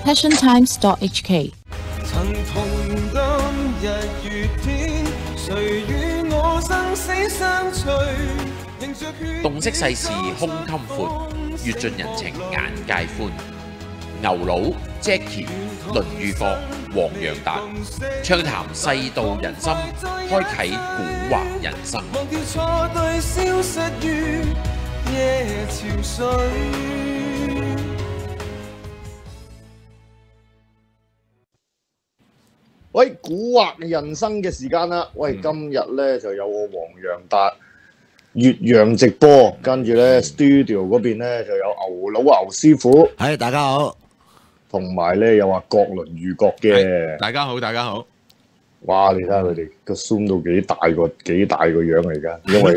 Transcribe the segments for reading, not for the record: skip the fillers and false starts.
passiontimes.hk。 曾同當日月天，誰與我生死相隨？ 洞悉世事胸襟闊，閱盡人情眼界寬。牛佬、Jackie、倫裕國、黃洋達，暢談世道人心，開啟古惑人生。 忘掉錯對，消失於夜潮水。 喂，古惑人生嘅時間啦！喂，今日咧就有我黃洋達越洋直播，跟住咧 studio 嗰邊咧就有牛佬牛師傅， 係大家好， 同埋咧有話郭倫裕國嘅， 大家好，大家好。 哇！你睇下佢哋個 zoom 到幾大個樣嚟㗎，因為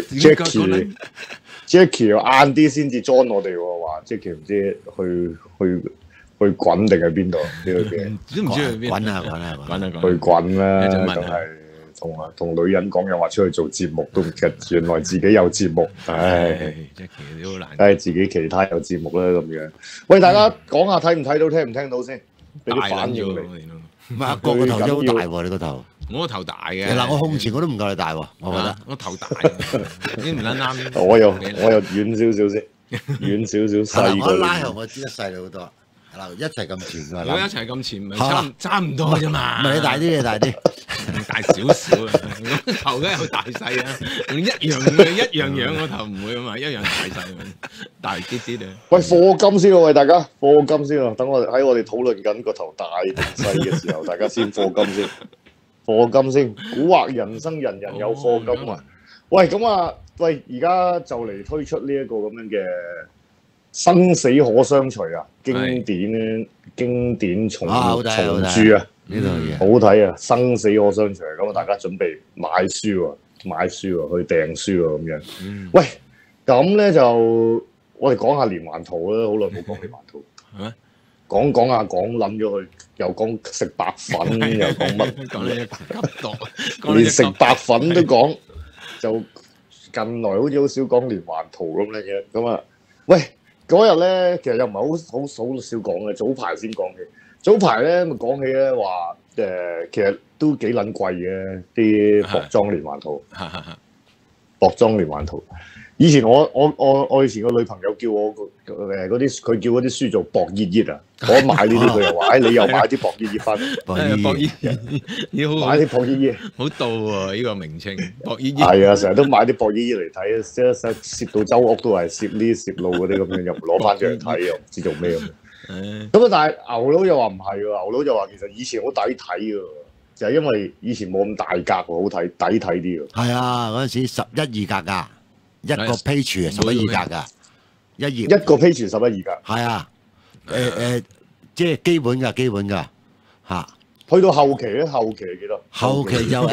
Jackie 又晏啲先至 join 我哋喎，話 Jackie 唔知去滾定喺邊度？呢個嘅都唔知去邊。 滾啊！ 去滾啦，就係同女人講又話出去做節目都唔記得，原來自己有節目，唉 ，Jackie 都好難。 唉，自己其他有節目啦咁樣。喂，大家講下睇唔睇到，聽唔聽到先？俾啲反應嚟。 唔係阿國個頭真係好大喎，你個頭。 我個頭大嘅。 嗱，我胸前我都唔夠你大喎，我覺得。 我頭大，啲唔撚啱。 我又遠少少先，遠少細個。 我拉後我知得細你好多。嗱，一齊咁前㗎， 如果一齊咁前，咪差唔多啫嘛。 唔係你大啲，你大啲， 大少少啊！咁頭梗係有大細啊，一樣樣個頭唔會啊嘛，一樣大細，大啲啲咧。 喂，課金先喎，喂大家課金先喎，等我哋討論緊個頭大定細嘅時候，大家先課金先，課金先。古惑人生，人人有課金啊！喂，咁啊，喂，而家就嚟推出呢一個咁樣嘅生死可相隨啊！經典重鑄啊！ 呢套嘢好睇啊！生死可相隨，咁啊，大家準備買書啊，去訂書啊，咁樣。喂，咁咧就我哋講下連環圖啦，好耐冇講連環圖。講諗咗佢，又講食白粉，又講乜？ 講呢白急連食白粉都講，就近來好似好少講連環圖咁樣嘅。咁啊，喂！嗰日咧，其實又唔係好少講嘅，早排先講嘅。早排咧咪講起咧話，其實都幾撚貴嘅啲薄裝連環圖。薄裝連環圖，以前我以前個女朋友叫我嗰啲，佢叫嗰啲書做薄熱熱啊。我買呢啲，佢又話：，你又買啲薄熱熱翻嚟。 薄熱熱， 買啲薄熱熱， 好到喎呢個名稱。薄熱熱係啊，成日都買啲薄熱熱嚟睇，攝到周屋都係攝呢攝路嗰啲咁樣，又唔攞翻出嚟睇，又唔知做咩咁。咁啊，但係牛佬又話唔係喎，牛佬就話其實以前好抵睇㗎，就係因為以前冇咁大格喎，好睇抵睇啲㗎。係啊，嗰陣時11、2格㗎，一個 page 11、2格㗎，一個 page 11、2格。係啊，即係基本㗎嚇。 去到後期咧，後期係幾多？ 後期就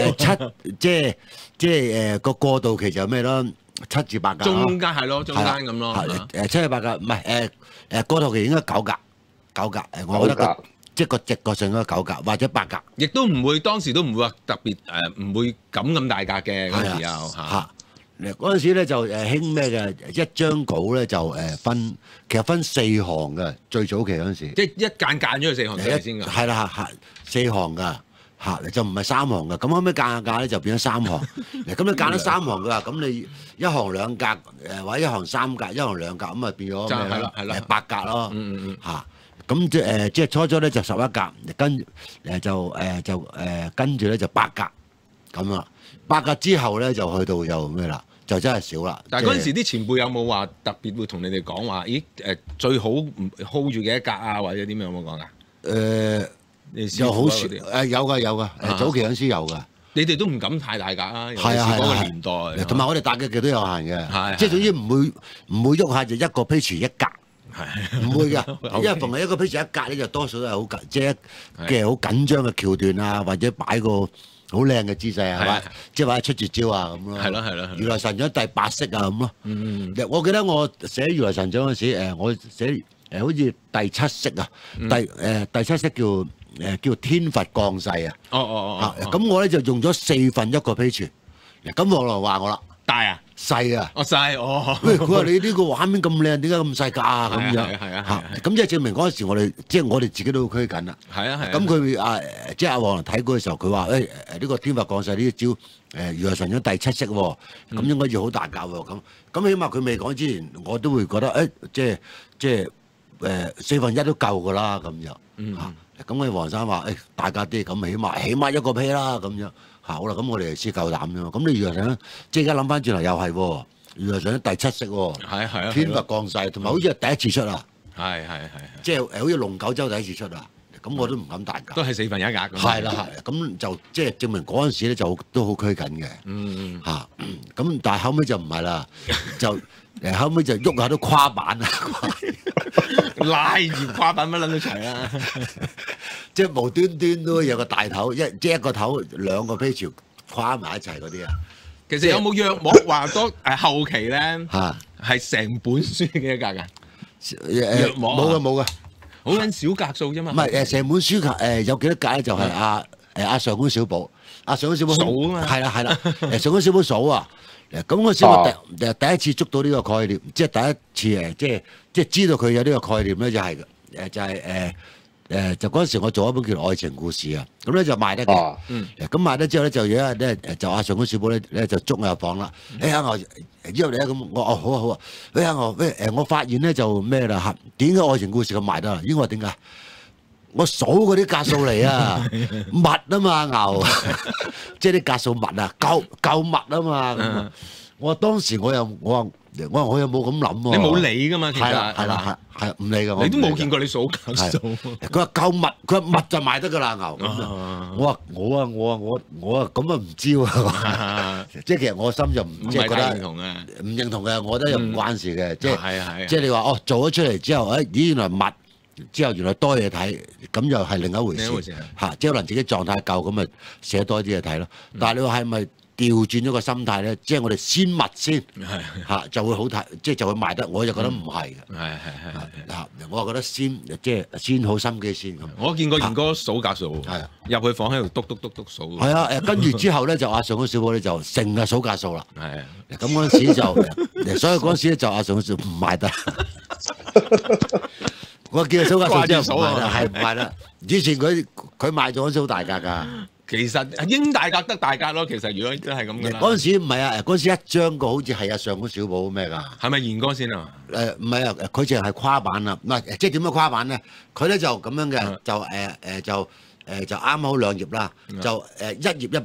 7，即係個過渡期就咩咯，7至8格。 中間係咯，中間咁咯。 7至8格，唔係過渡期應該9格，我覺得即係個直角上應該9格或者8格。 亦都唔會當時都唔會話特別唔會咁大格嘅嗰陣時候嚇。 嗰陣時咧就興咩嘅？一張稿咧就其實分4行嘅，最早期嗰陣時。即係一間咗去4行先㗎。係啦4行㗎嚇，就唔係3行㗎。咁後尾間咧就變咗3行。咁你間咗3行㗎，咁你一行2格或者一行3格，一行2格咁啊變咗咩咧？8格咯嚇。咁即係初咧就11格，跟住咧就8格咁啊。8格之後咧就去到又咩啦？就真係少啦。 但係嗰陣時啲前輩有冇話特別會同你哋講話？咦最好唔 hold 住幾多格啊，或者點樣有冇講㗎？又好少有㗎，早期嗰陣時有㗎。你哋都唔敢太大格啊！係嗰個年代， 同埋我哋打嘅都有限嘅，即係總之唔會喐下就一個 page 1格，唔會㗎。因為逢係一個 page 1格咧，就多數都係好緊，即係嘅好緊張嘅橋段啊，或者擺個好靚嘅姿勢係咪？即係話出絕招啊咁咯。係咯。如來神掌第8式啊咁咯。我記得我寫如來神掌嗰時，我寫好似第7式啊，第7式叫天佛降世啊。咁我咧就用咗1/4個 page。咁我來話我啦， 大啊！ 細啊！ 細哦。 喂，佢話你呢個畫面咁靚，點解咁細格啊？咁樣係啊。 咁即係證明嗰陣時我哋自己都好拘謹啦。 係啊。 咁佢即係阿黃睇過嘅時候，佢話呢個天罰降世呢招如來神掌第七式喎，咁應該要好大格喎。咁起碼佢未講之前，我都會覺得即係4分1都夠㗎啦咁樣。咁佢黃生話大格啲，咁起碼一個批啦咁樣。好啦，咁我哋先夠膽啫嘛。咁你如來神即係而家諗翻轉頭又係喎，如來神掌第七式喎。 係天罰降世，同埋好似係第一次出啊。 係。 即係好似龍九州第一次出啊。咁我都唔敢大格。 都係4分1格。 係啦，咁就即係證明嗰陣時咧就都好拘謹嘅。咁但係後尾就唔係啦，就後尾就喐下都跨板啊！ 拉住跨板乜撚都齊啦。 即係無端端都有個大頭，即係一個頭兩個披條跨埋一齊嗰啲啊！ 其實有冇約莫話多後期咧係成本書嘅一格㗎？約莫冇㗎， 好撚小格數啫嘛。 唔係成本書有幾多格咧？就係阿上官小寶，上官小寶數啊嘛。 係啦，上官小寶數啊！咁嗰時我第一次捉到呢個概念，即係第一次即係知道佢有呢個概念咧，就嗰陣時我做一本叫《愛情故事》啊，咁咧就賣得嘅。咁賣得之後咧，就有一日咧就阿上官小寶咧就捉我入房啦。我之後咧咁我好啊好啊。我發現咧就咩啦嚇？點解《愛情故事》咁賣得啊？應該話點解？我數嗰啲格數嚟啊，密啊嘛牛，即係啲格數密啊，夠密啊嘛。我當時我又冇咁諗喎。 你冇理㗎嘛？其實係唔理㗎。 你都冇見過你數格數。 佢話夠密，佢話密就賣得㗎啦牛。我咁啊唔知喎。即係其實我心就唔即係覺得唔認同嘅，我覺得又唔關事嘅。即係你話做咗出嚟之後，咦原來密。之後原來多嘢睇，咁又係另一回事嚇。即係可能自己狀態夠，咁咪寫多啲嘢睇咯。但係你話係咪調轉咗個心態咧？即係我哋先密先嚇，就會好睇，即係就會賣得。我就覺得唔係嘅。係我覺得即係先好心機先咁。 我見過賢哥數格數，入去房喺度篤數。 係啊，跟住之後咧就阿上官小寶咧就成日數格數啦。咁嗰陣時就，所以嗰陣時咧就阿上官小寶唔賣得。我見佢數格數之後唔賣啦，係唔賣啦。以前佢賣咗數大格㗎。 其實應大格得大格咯。其實如果真係咁嘅。 嗰陣時唔係啊，嗰陣時一張個好似係阿上官小寶咩㗎？ 係咪賢哥先啊？ 唔係啊，佢淨係跨版啊。唔係即係點樣跨版咧？佢咧就咁樣嘅，就啱好兩頁啦，就一頁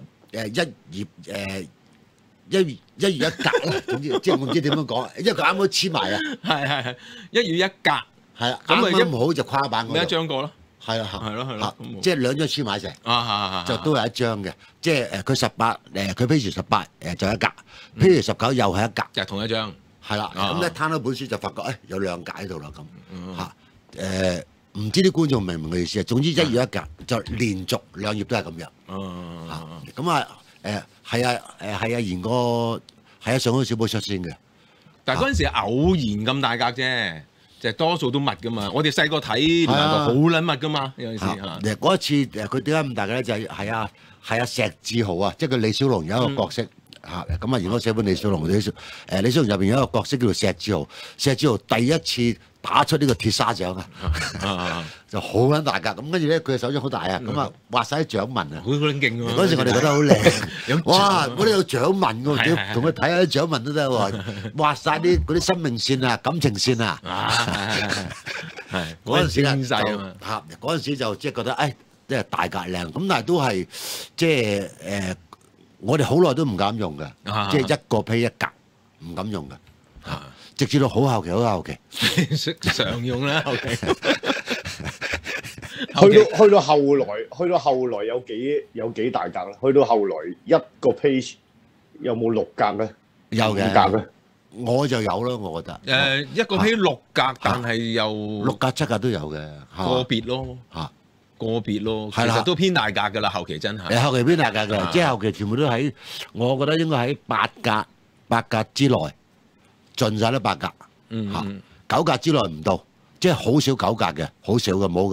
一格啦。總之即係我唔知點樣講，因為佢啱好黐埋啊。 係一頁一格。係啊， 咁啱好就跨版嗰一張過咯。係咯， 即係兩張黐埋一齊，就都係一張嘅。即係佢18，佢披住18，就一格；披住19又係一格， 就同一張。 係啦，咁一攤開本書就發覺有兩格喺度啦咁嚇。唔知啲觀眾明唔明嘅意思啊？總之1頁一格就連續兩頁都係咁樣。咁係啊賢哥係啊上官小寶出先嘅。 但係嗰陣時係偶然咁大格啫。就多數都密噶嘛，我哋細個睇連環圖好撚密噶嘛，有陣時嚇。 嗰一次佢點解咁大嘅咧？就係啊石志豪啊，即係佢李小龍有一個角色嚇。咁啊，如果寫本李小龍，李小龍入邊有一個角色叫做石志豪。石志豪第一次打出呢個鐵砂掌啊，就好撚大格。咁跟住咧，佢嘅手掌好大啊，咁啊畫晒啲掌紋啊， 好撚勁喎！ 嗰時我哋覺得好靚，哇！嗰啲有掌紋喎，同佢睇下啲掌紋都得喎，畫晒啲嗰啲生命線啊、感情線啊，係嗰陣時嗰陣時就即係覺得即係大格靚。咁但係都係即係我哋好耐都唔敢用嘅，即係一個批一格唔敢用嘅。直至到好後期， 常用啦。 去到後來有幾大格咧？去到後來一個 page 有冇6格咧？ 有嘅 5格咧？ 我就有咯，我覺得。 一個 page 6格，但係又 6格7格都有嘅， 個別咯嚇，個別咯，其實都偏大格㗎啦。後期真係。 後期偏大格嘅，即係後期全部都喺，我覺得應該喺8格之內。盡晒都8格，9格之內唔到，即係好少9格嘅，好少嘅冇嘅。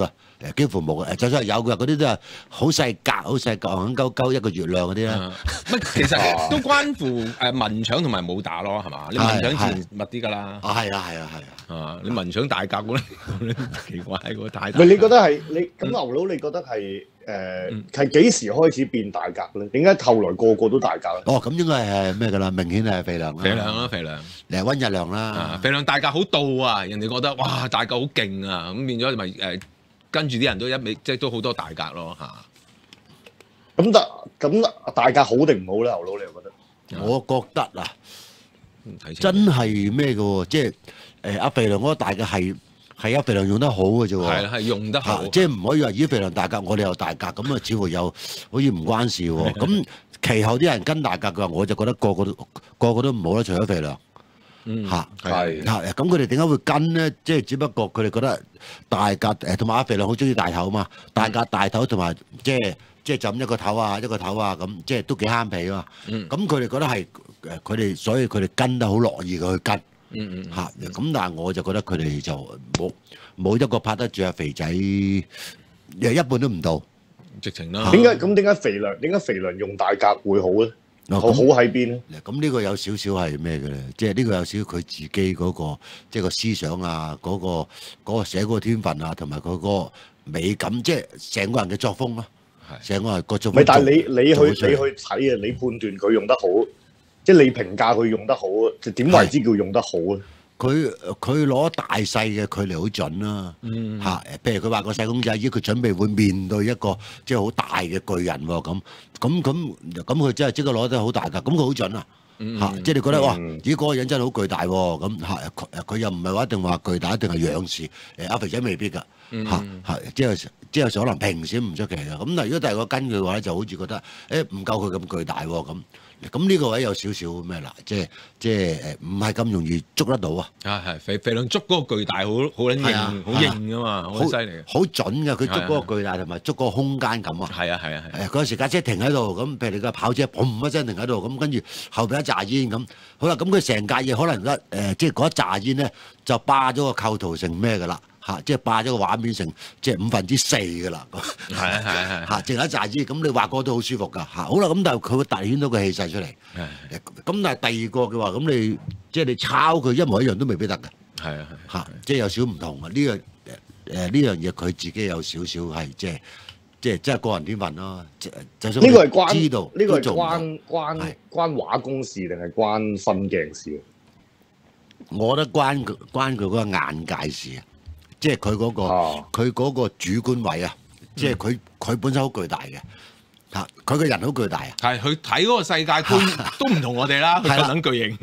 幾乎冇嘅。就算係有嘅，嗰啲都係好細格、好細格、戇鳩鳩一個月亮嗰啲啦。 其實都關乎文搶同埋武打咯，係嘛？你文搶自然密啲㗎啦。 係啊！ 你文搶大格嗰啲奇怪喎，太大。 唔係你覺得係你咁牛佬？你覺得係係幾時開始變大格咧？點解後來個個都大格咧？ 哦，咁應該係咩㗎啦？明顯係肥良啦。 肥良。 溫日良啦。 肥良大格好到啊！人哋覺得哇大格好勁啊！咁變咗咪跟住啲人都一味即係都好多大格咯嚇。 咁大格好定唔好咧？牛佬你又覺得？ 我覺得啊，真係咩嘅喎？即係阿肥良嗰個大格係阿肥良用得好嘅啫喎。 係用得好。 即係唔可以話咦肥良大格，我哋又大格咁啊？似乎又好似唔關事喎。咁其後啲人跟大格嘅話，我就覺得個個都唔好啦，除咗肥良。咁佢哋點解會跟咧？即係只不過佢哋覺得大格同埋阿肥良好中意大頭啊嘛，大格大頭同埋即係就咁一個頭啊咁，即係都幾慳皮啊嘛。咁佢哋覺得係所以佢哋跟得好樂意嘅去跟。咁但係我就覺得佢哋就冇一個拍得住阿肥仔，一半都唔到。 直情啦。 點解肥良用大格會好咧？好喺邊咧？ 咁呢個有少少係咩嘅咧？即係呢個有少少佢自己嗰個即係個思想啊，嗰個寫嗰個天分啊，同埋佢個美感，即係成個人嘅作風咯。成個人個作風。 但係你去睇啊，你判斷佢用得好，即係你評價佢用得好，就點為之叫用得好咧？ 佢攞大細嘅距離好準啦。譬如佢話個細公仔，佢準備會面對一個即係好大嘅巨人喎，咁佢真係即刻攞得好大㗎，咁佢好準啊。即係你覺得哇，嗰個人真係好巨大喎，咁佢又唔係話一定話巨大，一定係樣式。阿肥仔未必㗎。即係有時可能平時唔出奇嘅。咁但係如果第二個跟佢嘅話咧，就好似覺得唔夠佢咁巨大喎咁呢個位有少少咩啦？即係唔係咁容易捉得到啊！ 肥良捉嗰個巨大好撚硬，好硬噶嘛，好犀利， 好準㗎！佢捉嗰個巨大同埋捉嗰個空間感啊！嗰陣時架車停喺度，咁譬如你架跑車砰一聲停喺度，咁跟住後邊一紮煙咁，好啦，咁佢成架嘢可能即係嗰一紮煙咧就霸咗個構圖成咩㗎啦？即係霸咗個畫面成即係4/5㗎啦，淨係一紮煙，咁你畫過都好舒服㗎。好啦，咁但係佢會凸顯到個氣勢出嚟。咁但係第二個嘅話，咁你即係你抄佢一模一樣都未必得㗎。即係有少唔同啊！呢樣嘢佢自己有少少係即係個人天分咯。就算呢個係關知道呢個係關畫工事定係關分鏡事？ 我覺得關佢嗰個眼界事啊！即係佢嗰個主觀位啊！即係佢本身好巨大嘅佢個人好巨大啊！ 係佢睇嗰個世界觀都唔同我哋啦，佢咁撚巨型。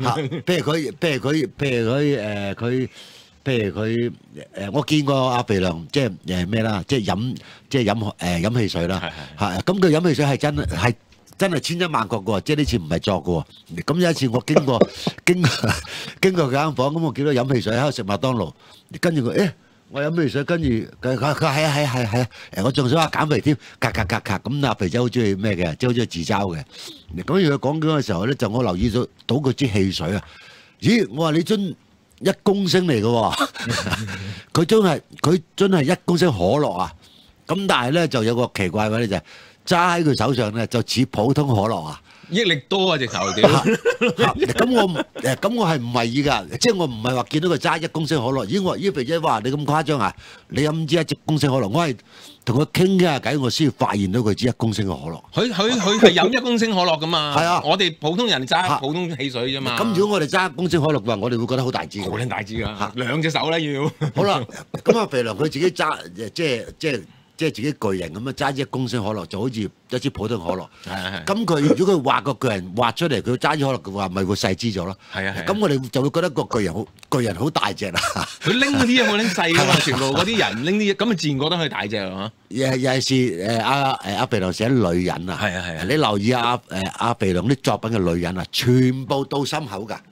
譬如佢我見過阿肥良即係咩啦？即係飲汽水啦。咁佢飲汽水係真係千真萬確嘅喎，即係呢次唔係作嘅喎。咁有一次我經過佢間房，咁我見到飲汽水喺度食麥當勞，跟住佢我飲汽水，跟住佢係啊！我仲想話減肥添，咁阿肥仔好中意咩嘅，即係好中意自嘲嘅。咁如果講緊嘅時候咧，就我留意到佢支汽水啊！咦，我話你樽1公升嚟嘅喎，佢樽係1公升可樂啊！咁但係咧就有個奇怪嘅咧就係揸喺佢手上咧就似普通可樂啊！ 益力多啊！直頭屌， 咁我係唔為意㗎，即係我唔係話見到佢揸1公升可樂，咦肥仔話你咁誇張啊？你飲支1公升可樂，我係同佢傾下偈，我先發現到佢支1公升嘅可樂。 佢係飲1公升可樂㗎嘛？ 係啊， 我哋普通人揸普通汽水啫嘛。 咁如果我哋揸1公升可樂嘅話，我哋會覺得好大支㗎。 好撚大支㗎，2隻手咧要。 好啦，咁阿肥良佢自己揸即係自己巨型咁樣揸支1公升可樂，就好似一支普通可樂。咁佢如果佢畫個巨人畫出嚟，佢揸支可樂嘅話，咪會細支咗咯。咁我哋就會覺得個巨人好大隻啦。 佢拎嗰啲嘢好撚細㗎嘛，全部嗰啲人拎啲嘢，咁咪自然覺得佢大隻啊。 尤其是阿肥良寫女人啊，你留意阿肥良啲作品嘅女人啊，全部到心口㗎。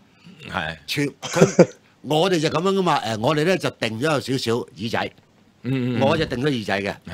我哋就咁樣㗎嘛。我哋咧就定咗有少少耳仔。我就定咗耳仔嘅，即係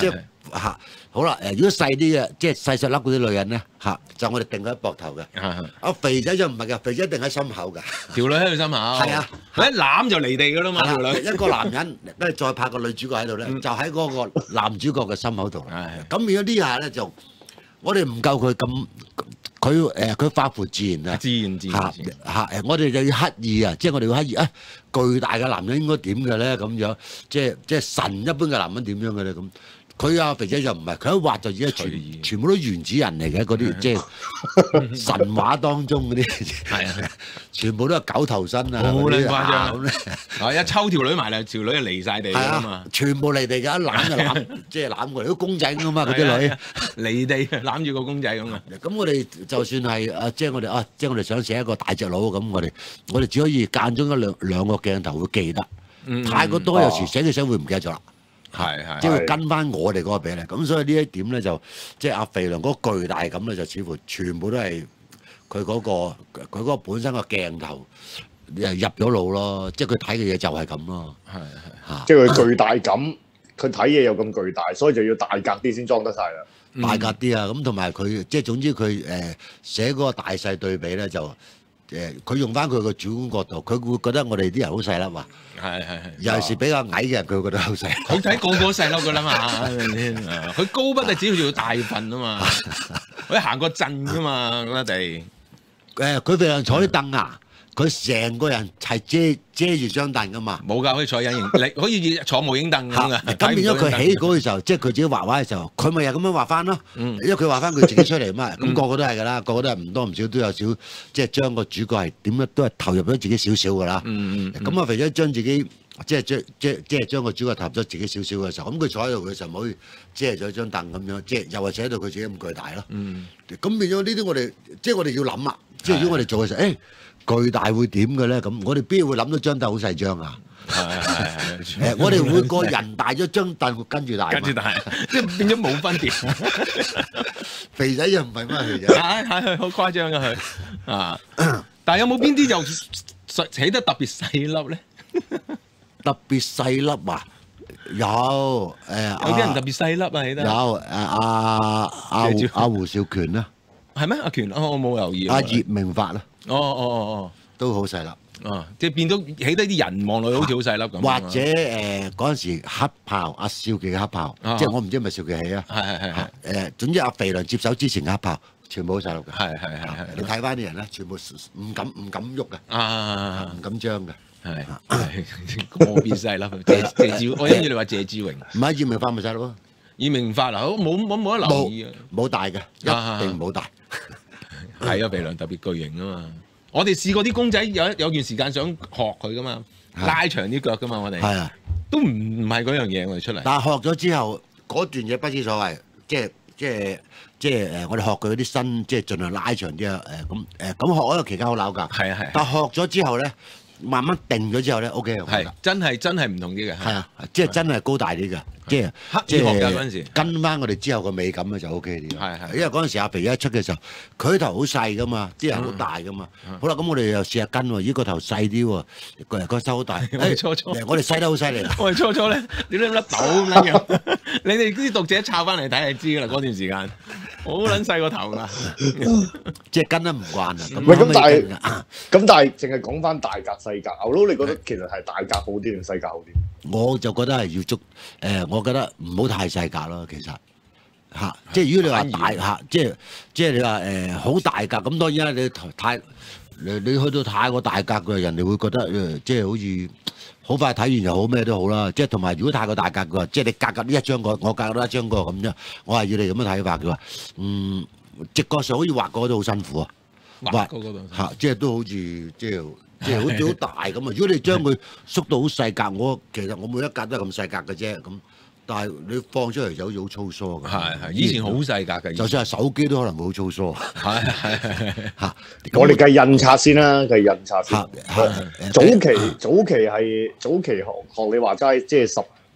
嚇好啦如果細啲嘅，即係細細粒嗰啲女人咧就我哋定喺膊頭嘅。肥仔就唔係㗎，肥仔一定喺心口㗎。 條女喺佢心口。係啊， 一攬就離地㗎啦嘛。條女一個男人跟住再拍個女主角喺度咧，就喺嗰個男主角嘅心口度。咁變咗呢下咧就我哋唔夠佢咁。佢發乎自然啊！ 自然我哋就要刻意啊！即係我哋要刻意巨大嘅男人應該點嘅咧？咁樣即係神一般嘅男人點樣嘅咧？咁佢肥仔就唔係，佢一畫就已經全部都原始人嚟嘅嗰啲，即係神話當中嗰啲，全部都係狗頭身啊！ 好撚誇張一抽條女埋嚟，條女就離晒地㗎嘛！ 全部離地㗎，一攬就攬，即係攬過嚟，啲公仔㗎嘛，嗰啲女離地攬住個公仔咁啊！ 咁我哋就算係即係我哋即係我哋想寫一個大隻佬咁，我哋只可以間中兩個鏡頭會記得，太過多有時寫嘅寫會唔記得咗啦。即係會跟翻我哋嗰個比例，咁所以呢一點咧就即係阿肥良嗰個巨大感咧，就似乎全部都係佢嗰個本身個鏡頭入咗腦咯，即係佢睇嘅嘢就係咁咯。 即係佢巨大感，佢睇嘢又咁巨大，所以就要大格啲先裝得晒啦。 大格啲啊，咁同埋佢即係總之佢寫嗰個大細對比咧就。佢用翻佢個主觀角度，佢會覺得我哋啲人好細粒啊！尤其是比較矮嘅人，佢會覺得好細。 佢睇個個細粒噶啦嘛，佢高不就只要大份啊嘛，佢行個陣噶嘛嗰地。 佢肥良坐啲凳啊！佢成個人係遮住張凳噶嘛， 冇㗎，可以坐隱形，你可以坐無影凳咁嘅。 咁變咗佢起嗰個時候，即係佢自己畫畫嘅時候，佢咪又咁樣畫翻咯。因為佢畫翻佢自己出嚟嘛，咁個個都係㗎啦，個個都係唔多唔少都有少，即係將個主角係點樣都係投入咗自己少少㗎啦。咁啊，肥仔將自己即係將個主角投入咗自己少少嘅時候，咁佢坐喺度嘅時候，唔可以遮咗張凳咁樣，即係又或者喺度佢自己咁巨大咯。咁變咗呢啲我哋即係我哋要諗啊，即係如果我哋做嘅時候，巨大會點嘅咧？咁我哋邊會諗到張凳好細張啊？我哋會個人大咗，張凳會跟住大， 即係變咗冇分別。 肥仔又唔係咩肥仔？ 係好誇張㗎佢但係有冇邊啲就起得特別細粒咧？ 特別細粒啊！有有啲人特別細粒啊，起得有阿胡少權啦， 係咩？阿權我冇留意。 阿葉明發啦。都好細粒。 即係變到起低啲人望落去好似好細粒咁。 或者嗰陣時黑豹阿少傑嘅黑豹，即係我唔知係咪少傑起啊。係。總之阿肥良接手之前嘅黑豹，全部好細粒嘅。係。你睇翻啲人咧，全部唔敢喐嘅。唔敢張嘅。 係。個別細粒。謝志，我因住你話謝志榮。 唔係葉明發咪細粒咯。 葉明發啊，冇得留意啊。 冇大嘅，一定冇大。 係啊，肥良特別巨型啊嘛！我哋試過啲公仔有段時間想學佢噶嘛，拉長啲腳噶嘛，我哋係都唔係嗰樣嘢我哋出嚟。但係學咗之後，嗰段嘢不知所謂，即係我哋學佢嗰啲身，即係盡量拉長啲啊咁學嗰個期間好扭㗎。係。但係學咗之後咧，慢慢定咗之後咧 ，OK 係真係唔同啲嘅。係啊，即係真係高大啲嘅。即係刻意學㗎嗰陣時，跟翻我哋之後個美感咧就 O K 啲。係，因為嗰陣時阿肥一出嘅時候，佢頭好細噶嘛，啲人好大噶嘛。好啦，咁我哋又試下跟喎，依個頭細啲喎，個手好大。我哋我哋細得好犀利。我哋初咧，點解甩豆咁樣？你哋啲讀者抄翻嚟睇就知㗎啦。嗰段時間好撚細個頭㗎，即係跟得唔慣啊。 喂，咁但係淨係講翻大格細格，牛佬你覺得其實係大格好啲定細格好啲？ 我就覺得係要捉我覺得唔好太細格咯，其實即係如果你話大即係你話好大格咁，當然啦，你去到太過大格嘅人哋會覺得即係好似好快睇完又好咩都好啦，即係同埋如果太過大格嘅話，即係你格呢一張個，我格多一張個咁啫，我係要你咁樣睇法嘅話，直覺上好似畫個都好辛苦啊，畫個度即係都好似即係好似好大咁啊！如果你將佢縮到好細格，其實我每一格都係咁細格嘅啫咁。但係你放出嚟就好似好粗疏嘅。係，以前好細格嘅。就算係手機都可能會好粗疏。係。 我哋計印刷先啦，計印刷先。早期學你話齋，即係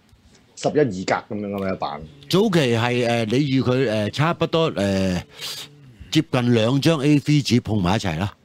11、2格咁樣嘅一版。 早期係你預佢差不多接近2張 A4 紙碰埋一齊啦。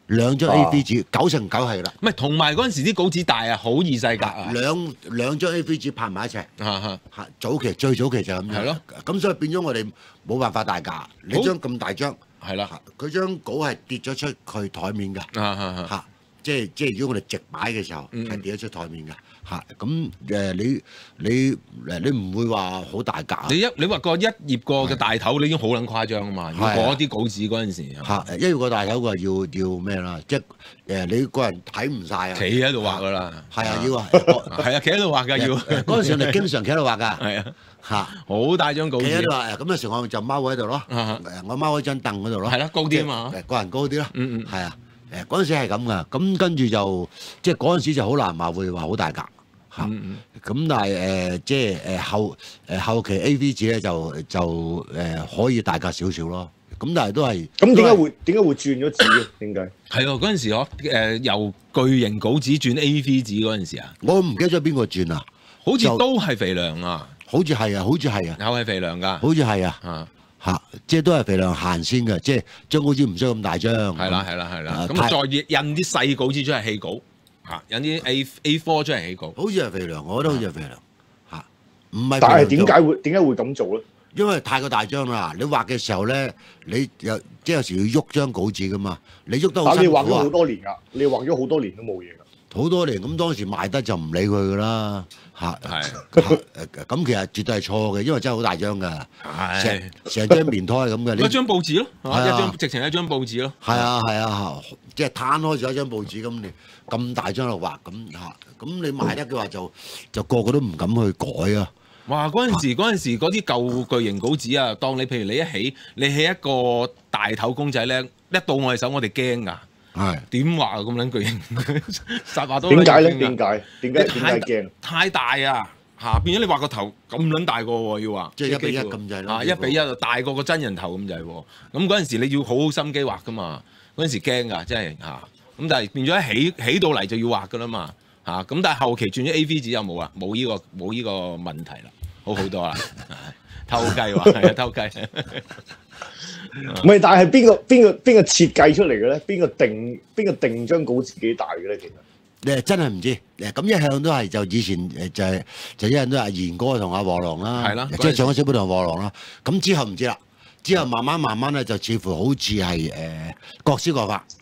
2張 A4 紙，9成9係啦。 唔係，同埋嗰陣時啲稿紙大啊，好易細格啊。 兩張 A4 紙拍埋一齊。早期最早期就咁樣。係咯。咁所以變咗我哋冇辦法大架。你張咁大張。 係啦。佢張稿係跌咗出佢台面㗎。即係如果我哋直擺嘅時候係跌咗出台面㗎。咁你唔會話好大格。 你話個一頁過嘅大頭，你已經好撚誇張啊嘛！要嗰啲稿紙嗰陣時， 一頁過大頭嘅要咩啦？即係你個人睇唔晒啊！ 企喺度畫㗎啦， 係啊要啊， 係啊企喺度畫㗎要。 嗰陣時我哋經常企喺度畫㗎， 係啊好大張稿紙。 企喺度畫，咁有時我就踎喺度咯，我踎喺張凳嗰度咯。 係啦，高啲啊嘛， 個人高啲咯。係啊，嗰陣時係咁㗎，咁跟住就即係嗰陣時就好難話會話好大格。咁但係即係後期 A4 紙咧就可以大格少少咯。咁但係都係咁點解會轉咗紙嘅？點解？ 係喎，嗰陣時由巨型稿紙轉 A4 紙嗰陣時啊， 我唔記得咗邊個轉啊？ 好似都係肥良啊， 好似係啊， 又係肥良㗎， 好似係啊，即係都係肥良行先嘅，即係張稿紙唔需要咁大張。係啦，咁再印啲細稿紙出嚟氣稿。有啲 A4 出嚟起稿， 好似係肥良，我覺得好似係肥良唔係。 但係點解會咁做咧？ 因為太過大張啦，你畫嘅時候咧，你即係有時要喐張稿紙噶嘛，你喐得好辛苦。 你畫咗好多年㗎，你畫咗好多年都冇嘢㗎。 好多年咁當時賣得就唔理佢㗎啦，咁其實絕對係錯嘅，因為真係好大張㗎，成張棉胎咁嘅。 一張報紙咯，直情一張報紙咯。 係啊，即係攤開咗一張報紙咁，你咁大張度畫咁你賣得嘅話就個個都唔敢去改啊！ 哇！嗰陣時嗰啲舊巨型稿紙啊，當你譬如你起一個大頭公仔咧，一到我哋手我哋驚㗎。係點畫啊？咁撚巨型，實畫到點解咧？點解驚？ 太大啊！變咗你畫個頭咁撚大個喎，要畫即係1:1咁滯啦。 1:1就大過個真人頭咁滯喎。咁嗰陣時你要好心機畫㗎嘛。嗰陣時驚㗎，真係咁但係變咗起到嚟就要畫㗎啦嘛。咁但係後期轉咗 A4 紙又冇啦，冇呢個問題啦，好多啦。偷雞畫係啊，偷雞。 唔係，但係邊個設計出嚟嘅咧？邊個定張稿紙幾大嘅咧？其實你真係唔知。咁一向都係就以前就一向都係阿賢哥同阿和狼啦，係啦，即係上咗小寶同和狼啦。咁之後唔知啦，之後慢慢咧就似乎好似係各施各法。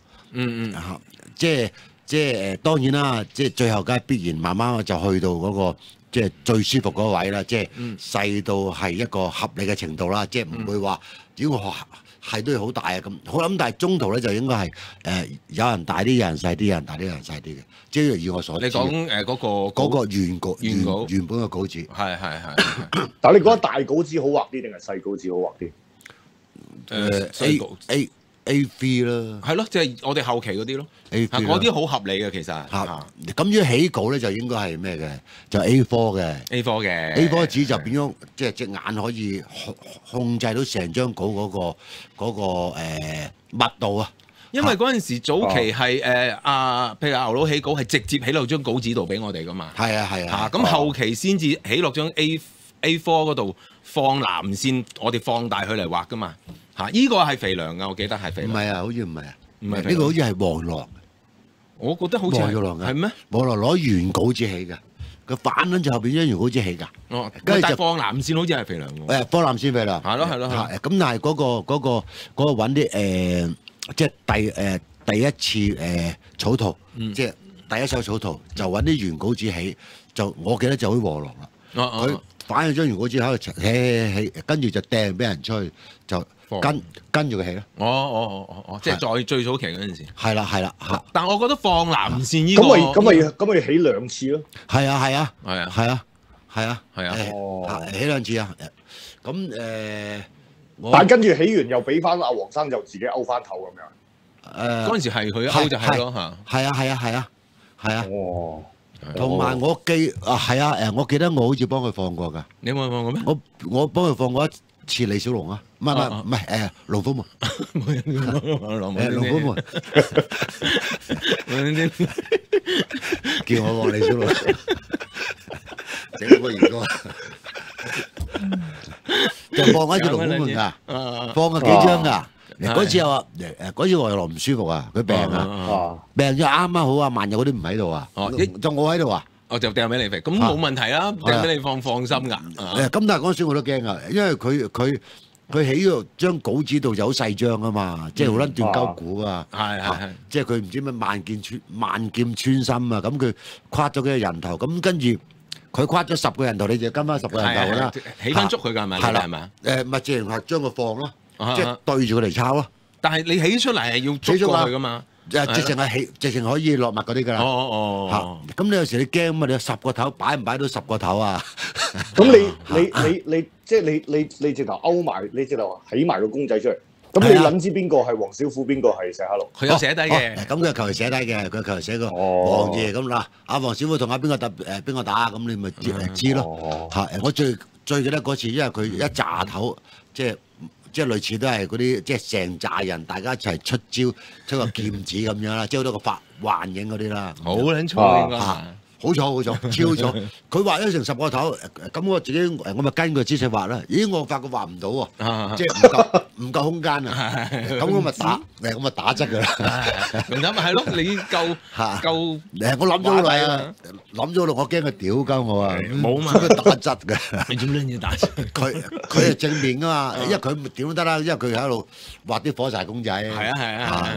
即係當然啦，即係最後梗係必然慢慢就去到嗰個即係最舒服嗰位啦，即係細到係一個合理嘅程度啦，即係唔會話如果我係都要好大啊咁。我諗但係中途咧就應該係有人大啲，有人細啲，有人大啲，有人細啲嘅。即係以我所知。 你講嗰個原本嘅稿紙。 係。 但係你覺得大稿紙好畫啲定係細稿紙好畫啲？ 細稿 A3 啦， 係咯，即係我哋後期嗰啲咯，嗰啲好合理嘅其實。 咁於起稿咧就應該係咩嘅？就 A4 嘅。A4 紙就變咗，即係隻眼可以控制到成張稿嗰個密度啊。 因為嗰陣時早期係譬如牛佬起稿係直接起落張稿紙度俾我哋噶嘛。係啊。 咁後期先至起落張 A4 嗰度放藍線，我哋放大佢嚟畫噶嘛。依個係肥良㗎，我記得係肥良。 唔係啊，好似唔係啊，唔係呢個好似係黃狼。 我覺得好似係黃狼嘅。係咩？ 黃狼攞原稿紙起㗎，佢反撚就後邊將原稿紙起㗎。 跟住就放藍線，好似係肥良喎。 放藍線肥良。係咯。咁但係嗰個揾啲即係第一次草圖，即係第一手草圖，就揾啲原稿紙起，就我記得就好似黃狼啦。佢反咗張原稿紙喺度起，跟住就掟俾人出去就。跟住佢起咯。 即係最早期嗰陣時。 係啦。 但我覺得放藍線呢個咁咪起兩次咯。 係啊。起兩次啊。咁但跟住起完又俾翻阿黃生就自己勾翻頭咁樣。 嗰陣時係佢勾就係咯嚇。 係啊。同埋我記得我好似幫佢放過㗎。 你有冇放過咩？ 我幫佢放過一次李小龍啊，唔係龍虎門，龍虎門，叫我放李小龍，整個兒歌，就放一隻龍虎門㗎，放過幾張㗎， 嗰次我嗰次黃玉郎唔舒服啊，佢病啊，病咗啱啱好啊，萬有嗰啲唔喺度啊，就我喺度啊。 我就掟俾你肥，咁冇問題啦，掟俾你放心㗎。 咁但係嗰陣時我都驚啊，因為佢起咗張稿紙度就好細張啊嘛，即係好撚斷鳩估啊， 係， 即係佢唔知咩萬劍穿心啊，咁佢跨咗幾個人頭，咁跟住佢跨咗10個人頭，你就跟翻10個人頭啦， 起翻捉佢㗎係咪？係咪？ 咪自然係將佢放咯，即係對住佢嚟抄咯。 但係你起出嚟係要捉過去㗎嘛？ 直情可以落墨嗰啲㗎啦。咁你有時你驚嘛？你有10個頭擺唔擺到10個頭啊？ 咁你即係你直頭勾埋，你直頭起埋個公仔出嚟。咁你諗知邊個係黃小虎，邊個係石黑龍？ 佢有寫低嘅。 咁佢求其寫低嘅，佢求其寫個黃字咁嗱。阿黃小虎同阿邊個邊個打，咁你咪知咯。我最記得嗰次，因為佢一紮頭，即係類似都係嗰啲，即係成紮人大家一齊出招，出個劍指咁樣啦，即係好多個幻影嗰啲啦。 好撚錯應該。 好錯，超錯！佢畫咗成10個頭，咁我自己我咪跟佢姿勢畫啦。咦，我發覺畫唔到喎，即係唔夠空間啊！咁我咪打側㗎啦。 咁咪係咯，你夠我諗咗好耐啊，諗咗好耐，我驚佢屌鳩我啊！ 冇嘛， 佢打側嘅。 你做咩要打側？ 佢係正面㗎嘛，因為佢點都得啦，因為佢喺度畫啲火柴公仔。 係啊。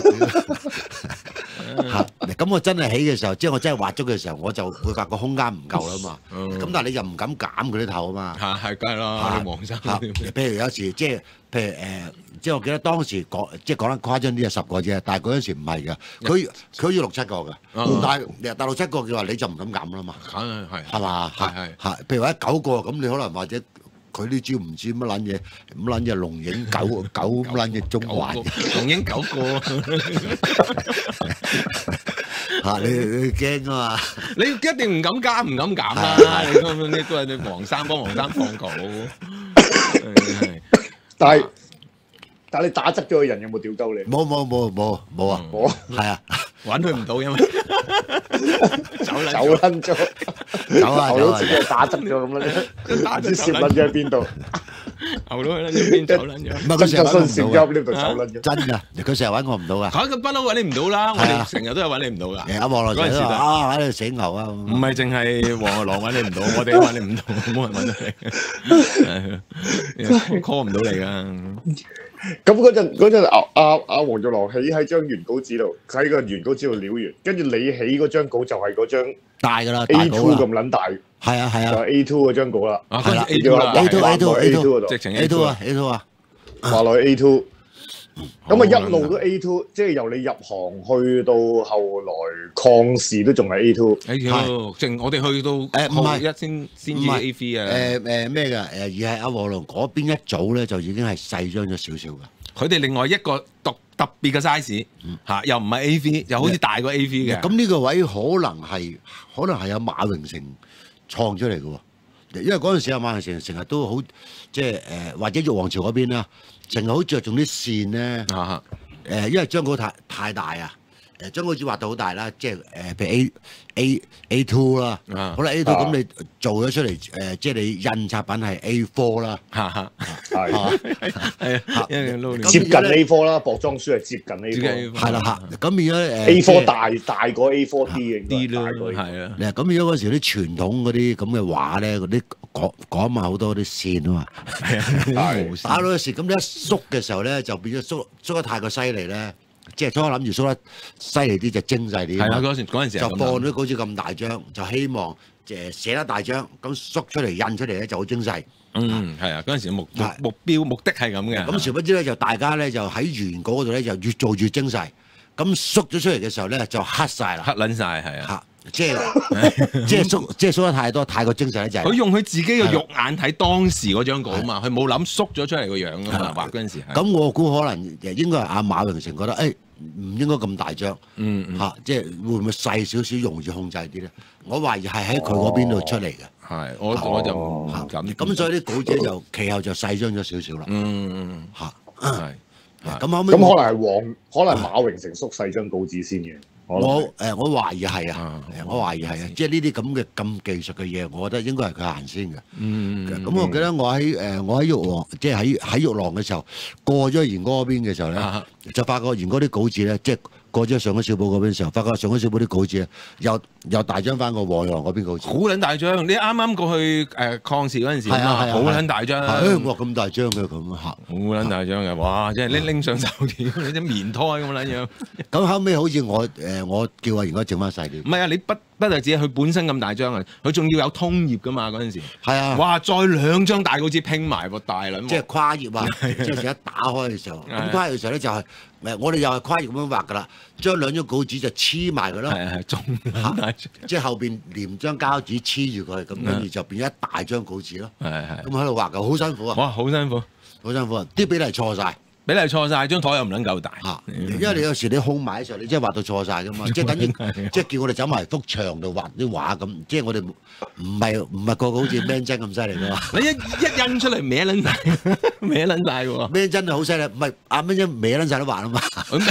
咁我真係起嘅時候，即係我真係畫咗嘅時候，我就會發覺空間唔夠啦嘛。咁但係你又唔敢減佢啲頭啊嘛。 係梗係啦，黃生。 譬如有時即係譬如即係我記得當時講得誇張啲係10個啫，但係嗰陣時唔係㗎，佢好似6、7個㗎。但6、7個嘅話你就唔敢減啦嘛。係嘛？係。譬如話9個咁，你可能或者。佢呢招唔知乜撚嘢，龍影九乜撚嘢中環， 龍影9個你驚啊嘛？ 你一定唔敢加唔敢減啦！你都係你黃生幫黃生放稿， 但係你打側咗個人有冇屌鳩你？ 冇啊！係啊， 揾佢唔到因為走撚咗，好似係打側咗咁啦，唔知攝撚咗喺邊度， 後佬喺邊走撚咗， 唔係佢成日揾唔到呢度走撚咗， 真㗎，佢成日揾我唔到啊！ 佢不嬲揾你唔到啦，我哋成日都係揾你唔到㗎。 阿黃樂成啊，喺度死牛啊！ 唔係淨係黃樂郎揾你唔到，我哋都揾你唔到，冇人揾到你，call 唔到你㗎。 咁嗰陣阿黃玉郎起喺張原稿紙度，喺個原稿紙度撩完，跟住你起嗰張稿就係嗰張大㗎啦 ，A2 咁撚大， 係啊， 就 A2 嗰張稿啦， 係啦 A2 直情 A2 啊， 話落去 A2，咁啊一路都 A2，即係由你入行去到後來抗視都仲係 A2。 正我哋去到唔係先至 A3 啊。 咩㗎？而係阿黃龍嗰邊一組咧，就已經係細張咗少少㗎。 佢哋另外一個特別嘅 size 嚇，又唔係 A3，又好似大過 A3 嘅。 咁呢個位可能係有馬榮成創出嚟嘅喎，因為嗰陣時阿馬榮成日都好即係或者玉皇朝嗰邊啦，成日好着重啲線咧。因為張稿太大啊。張稿紙畫到好大啦，即係譬如 A2 啦，好啦 A2 咁你做咗出嚟即係你印刷品係 A4 啦， 接近 A4 啦，薄裝書係接近 A4， 係啦咁變咗 A4 大過 A4 啲咯， 係啊。咁變咗嗰時啲傳統嗰啲咁嘅畫咧，嗰啲講埋好多啲線啊嘛，打到時咁你一縮嘅時候咧，就變咗縮得太過犀利咧。即係初諗住縮得犀利啲就精細啲， 係啊！嗰陣時就放咗好似咁大張，就希望寫得大張，咁縮出嚟印出嚟咧就好精細。 係啊！嗰陣時目標目的係咁嘅。 咁殊不知咧，就大家咧就喺原稿嗰度咧就越做越精細，咁縮咗出嚟嘅時候咧就黑晒啦， 黑撚晒係啊！ 即係縮得太多，太過精細咧就係。 佢用佢自己嘅肉眼睇當時嗰張稿啊嘛，佢冇諗縮咗出嚟個樣啊嘛，畫嗰陣時。 咁我估可能應該係阿馬榮成覺得唔應該咁大張，即係會唔會細少少容易控制啲咧？我懷疑係喺佢嗰邊度出嚟嘅。 係，我就唔敢。 咁所以啲稿紙就其後就細張咗少少啦。 係。 咁後尾咁可能係馬榮成縮細張稿紙先嘅。 我懷疑係啊，我懷疑係啊，即係呢啲咁技術嘅嘢，我覺得應該係佢行先嘅。咁我記得我喺玉皇，即係喺玉廊嘅時候，過咗賢哥嗰邊嘅時候咧，就發覺賢哥啲稿紙咧，即係過咗上海小寶嗰邊嘅時候，發覺上海小寶啲稿紙咧，又大張翻過黃玉郎嗰邊稿紙。 好撚大張！你啱啱過去抗事嗰陣時好撚大張。 哇！咁大張嘅咁嚇， 好撚大張嘅，哇！即係拎上手條，你啲棉胎咁撚樣。 咁後尾好似我叫阿賢哥整翻細啲。 唔係啊！你不但止佢本身咁大張啊，佢仲要有通頁噶嘛嗰陣時。 係啊！ 哇！再2張大稿紙拼埋個大撚。 即係跨頁啊！即係一打開嘅時候，咁跨頁嘅時候咧就係我哋又係跨頁咁樣畫噶啦，將2張稿紙就黐埋佢咯。 係仲即係後邊連張膠紙黐住佢，咁跟住就變一大張稿紙咯。咁喺度畫嘅，好辛苦啊！ 哇！好辛苦， 好辛苦啊！啲比例錯晒。 比例錯晒，張台又唔撚夠大。 因為你有時你控埋嘅時候，你真係畫到錯晒噶嘛，即係等於即係叫我哋走埋幅牆度畫啲畫咁，即係我哋唔係個個好似 Man 真咁犀利噶嘛。 你一印出嚟歪撚晒，歪撚晒喎。 Man 真係好犀利，唔係阿 Man 真歪撚晒都畫啊嘛。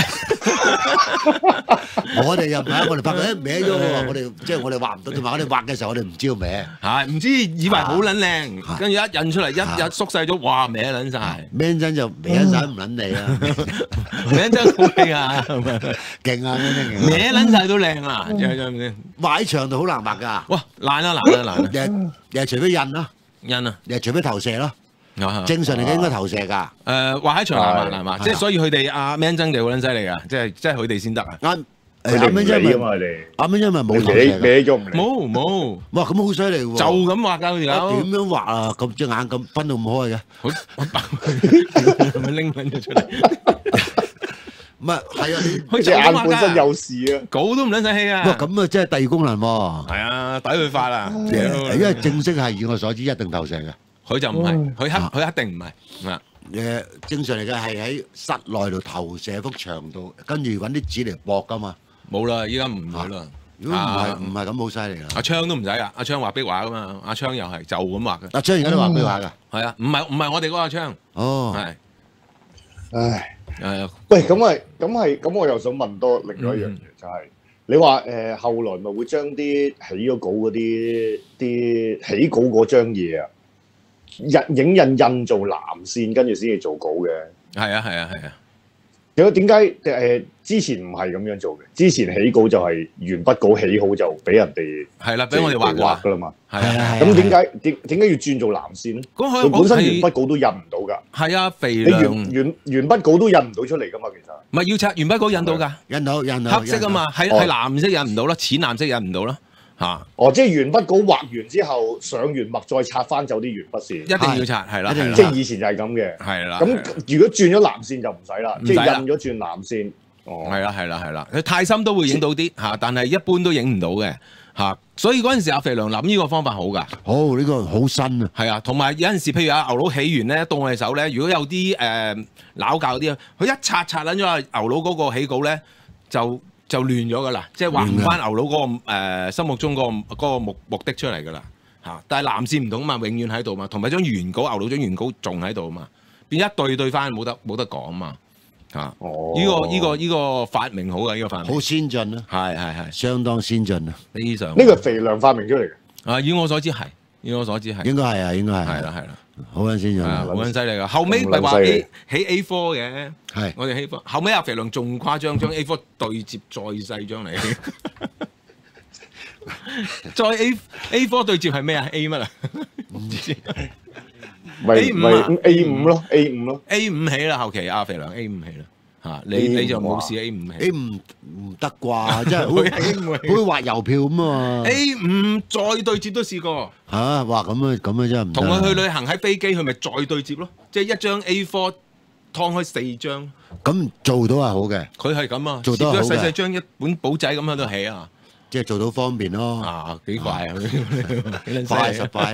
我哋又唔係，我哋發覺歪咗喎，我哋即係我哋畫唔到，同埋我哋畫嘅時候，我哋唔知道歪。 係唔知以為好撚靚，跟住一印出嚟，一縮細咗，哇歪撚晒。 Man 真就歪晒唔撚你啊！ 歪真好靚啊， 勁啊！ 歪撚晒都靚啊！ 畫喺牆度好難畫㗎。 哇！難！ 又除非印咯，又除非投射咯。正常嚟講應該投射㗎。 畫喺牆難嘛，即係所以佢哋阿 Man 真哋好撚犀利㗎，即係佢哋先得啊。 佢哋唔理啊嘛，佢哋。 阿 Man 因為冇投射。 歪咗唔理。 冇。 哇！咁好犀利喎。 就咁畫㗎，條友。 點樣畫啊？咁隻眼咁分到咁開嘅。 好白，咪拎撚咗出嚟。 唔係啊！ 佢隻眼本身有事啊， 稿都唔撚使氣啊！ 哇！咁啊，即係第二功能喎。 係啊，抵佢發啊！ 因為正式係以我所知一定投射嘅。 佢就唔係，佢一定唔係啊！ 正常嚟嘅係喺室內度投射幅牆度，跟住揾啲紙嚟駁㗎嘛。 冇啦，依家唔會啦。 如果唔係咁好犀利啊！ 阿昌都唔使啊，阿昌畫壁畫㗎嘛，阿昌又係就咁畫嘅。 阿昌而家都畫壁畫㗎。 係啊，唔係我哋嗰個阿昌。 哦。 係。 唉。 係。 喂，咁我又想問多另外一樣嘢，就係你話後來咪會將啲起咗稿嗰啲起稿嗰張嘢啊，影印做藍線，跟住先至做稿嘅。 係啊。 點解之前唔係咁樣做嘅？之前起稿就係鉛筆稿起好就俾人哋係啦，俾我哋畫㗎啦嘛。 係。 咁點解要轉做藍線咧？佢本身鉛筆稿都印唔到㗎。 係啊，肥良。 鉛筆稿都印唔到出嚟㗎嘛，其實。 唔係要拆鉛筆稿印到㗎， 印到。 黑色啊嘛，係藍色印唔到啦，淺藍色印唔到啦。嚇！ 哦，即係鉛筆稿畫完之後上完墨再拆翻走啲鉛筆線， 一定要拆，係啦， 即係以前就係咁嘅。 係啦。 咁如果轉咗藍線就唔使啦，即係印咗轉藍線。哦， 係啦。佢太深都會影到啲嚇，但係一般都影唔到嘅嚇。所以嗰陣時阿肥良諗呢個方法好㗎。 好，呢個好新啊。 係啊，同埋有陣時，譬如阿牛佬起完咧，到我哋手咧，如果有啲拗教啲啊，佢一拆撚咗阿牛佬嗰個起稿咧，就亂咗㗎啦，即係畫唔翻牛佬嗰個心目中嗰個目的出嚟㗎啦嚇。但係藍線唔同啊嘛，永遠喺度嘛，同埋張原稿牛佬張原稿仲喺度啊嘛，變一對翻冇得講啊嘛嚇。呢個發明好嘅，呢個發明好先進啊， 係相當先進啊， 非常。呢個肥良發明出嚟嘅啊，以我所知係， 應該係啊， 係啦。 好撚先進， 好撚犀利㗎！後尾咪話起 A4 嘅， 係我哋起 A4。後尾阿肥良仲誇張，將 A4 對接再細張嚟，再 A4 對接係咩啊 ？A 乜啊？唔知。 咪 A5 咯，A5 咯。 A5 起啦，後期阿肥良 A5 起啦。嚇你就冇試 A5 起 ？A5唔得啩，真係好似畫郵票咁啊 ！A5 再對接都試過嚇，哇咁啊真係唔得。 同佢去旅行喺飛機，佢咪再對接咯，即係一張 A4 劏開4張。 咁做到係好嘅， 佢係咁啊， 做到好嘅。 細細張一本簿仔咁喺度起啊， 即係做到方便咯。 啊幾快啊！ 快實快，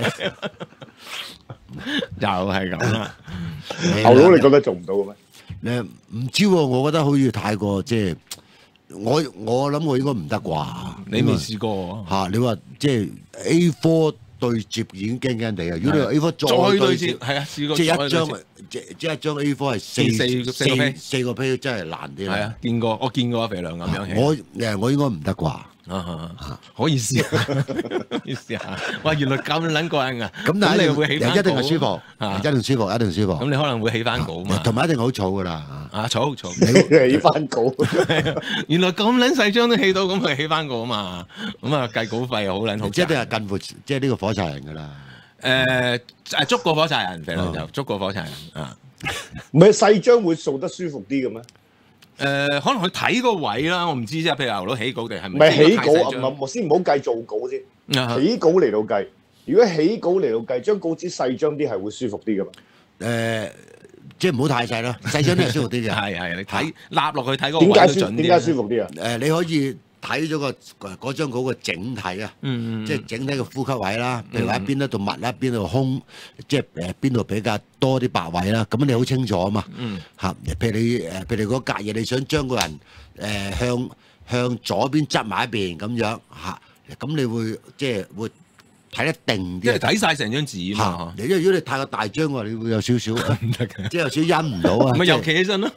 又係咁啦。 牛佬你覺得做唔到嘅咩？ 唔知喎，我覺得好似太過即係我諗我應該唔得啩？ 你未試過嚇？你話即係 A4 對接已經驚驚地啊！如果你話 A4 再對接， 係啊，試過即係一張 A4 係四個批，真係難啲。 係啊，我見過阿肥良咁樣。 我應該唔得啩？ 可以試下，可以試下。哇！原來咁撚過癮㗎。 咁但係你會起翻稿， 一定係舒服，一定舒服，一定舒服。 咁你可能會起翻稿嘛？ 同埋一定好嘈㗎啦。 嘈！ 你起翻稿。 原來咁撚細張都起到，咁咪起翻稿啊嘛？咁啊計稿費又好撚好。 即係係近乎，即係呢個火柴人㗎啦。 捉過火柴人，肥良就捉過火柴人啊。 唔係細張會掃得舒服啲嘅咩？ 可能佢睇個位啦，我唔知啫。譬如牛佬起稿定係咪？ 唔係起稿啊，唔係先唔好計做稿先。起稿嚟到計，如果起稿嚟到計，張稿紙細張啲係會舒服啲嘅嘛？ 即係唔好太細啦，細張都係舒服啲嘅。 係，你睇立落去睇個位都準啲。 點解舒服啲啊？ 你可以睇咗嗰張稿嘅整體啊，即係整體嘅呼吸位啦，譬如話邊一度密啦，邊度空，即係邊度比較多啲白位啦，咁你好清楚啊嘛。嚇，譬如你嗰格嘢，你想將個人向左邊側埋一邊咁樣嚇，咁你會即係會睇得定啲。 即係睇晒成張紙嘛。 因為如果你太過大張嘅話，你會有少少唔得嘅，即係有少少忍唔到啊。 咪又企起身咯，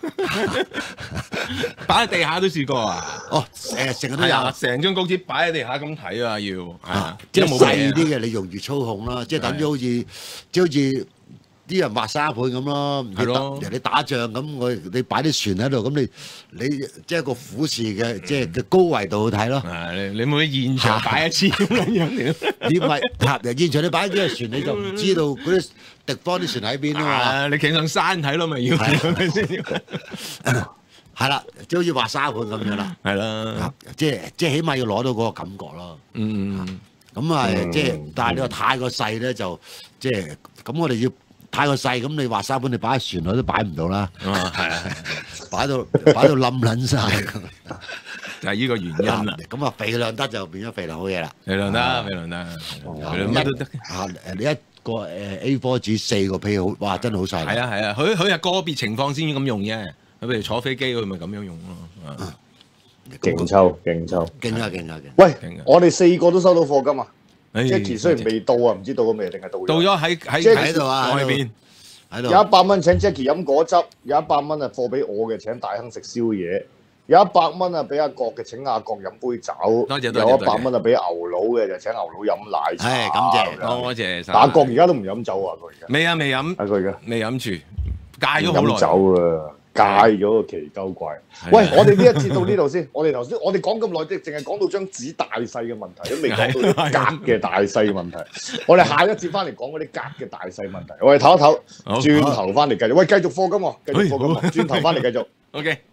擺喺地下都試過啊！ 成日都有， 成張稿紙擺喺地下咁睇啊，要即係細啲嘅，你容易操控啦，即係等於好似啲人畫沙盤咁咯，人哋打仗咁，你擺啲船喺度，咁你即係個虎視嘅，即係嘅高維度去睇咯。 你冇現場擺一次咁樣嘅， 你咪現場你擺幾隻船，你就唔知道嗰啲敵方啲船喺邊啊嘛。 你企上山睇咯，咪要係咪先？ 係啦，即係好似畫沙盤咁樣啦。 係啦， 即係起碼要攞到嗰個感覺咯。咁啊，即係但係你話太過細咧，就即係咁我哋要。太過細，咁你畫沙盤，你擺喺船度都擺唔到啦。擺到冧撚晒， 就係呢個原因啦。 咁啊，肥量得就變咗肥量好嘢啦。 肥量得，乜都得。 你一個A4 紙4個批好，哇！真係好細。 係啊，佢係個別情況先咁用啫。佢譬如坐飛機，佢咪咁樣用咯。 勁抽。 勁！ 喂，我哋4個都收到課金啊！Jackie 雖然未到啊，唔知到咗未定係到咗。 到咗喺度啊，喺邊？ 喺度。有100蚊請 Jackie 飲果汁，有100蚊啊貨俾我嘅請大亨食宵夜，有100蚊啊俾阿國嘅請阿國飲杯酒， 多謝。 有100蚊啊俾牛佬嘅就請牛佬飲奶茶。 係，感謝， 多謝晒。 但阿國而家都唔飲酒啊，佢而家。 未飲。佢而家未飲住，戒咗好耐。 飲酒啊！戒咗個奇鳩怪。喂，我哋呢一節到呢度先。我哋講咁耐，淨係講到張紙大細嘅問題，都未講到格嘅大細問題。我哋下一節翻嚟講嗰啲格嘅大細問題。我哋唞一唞，轉頭翻嚟繼續。喂，繼續課金喎，轉頭翻嚟繼續。 OK。